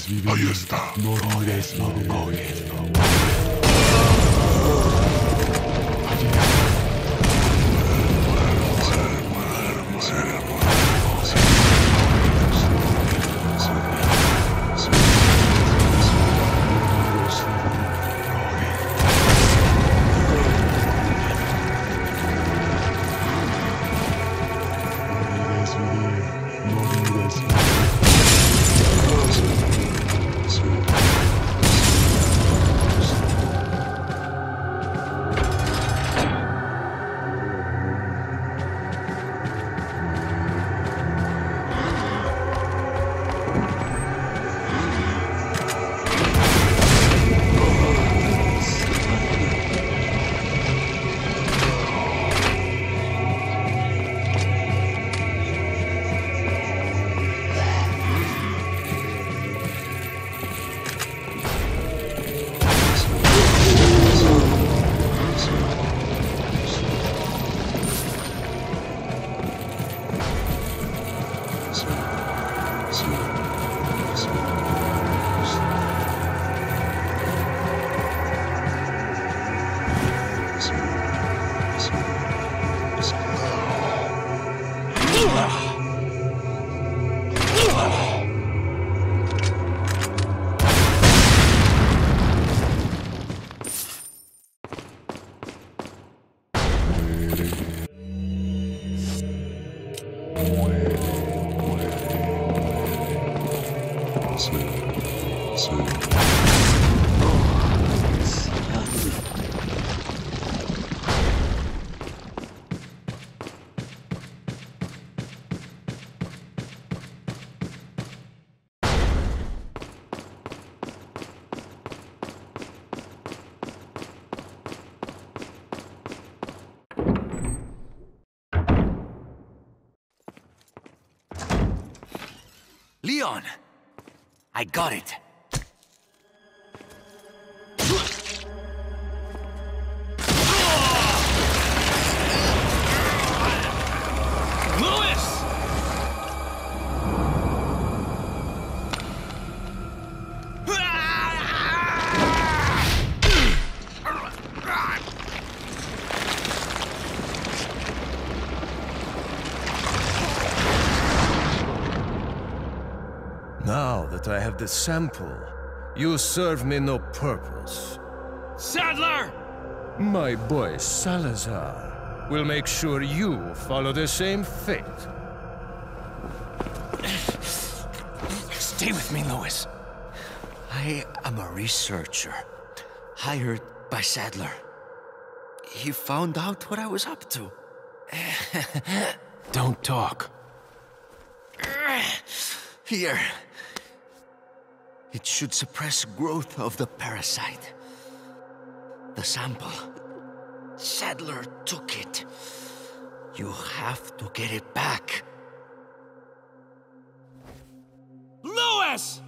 Ahí está. Leon! I got it! Louis! Now that I have the sample, you serve me no purpose. Sadler! My boy Salazar will make sure you follow the same fate. Stay with me, Louis. I am a researcher, hired by Sadler. He found out what I was up to. Don't talk. Here. It should suppress growth of the parasite. The sample. Sadler took it. You have to get it back. Louis!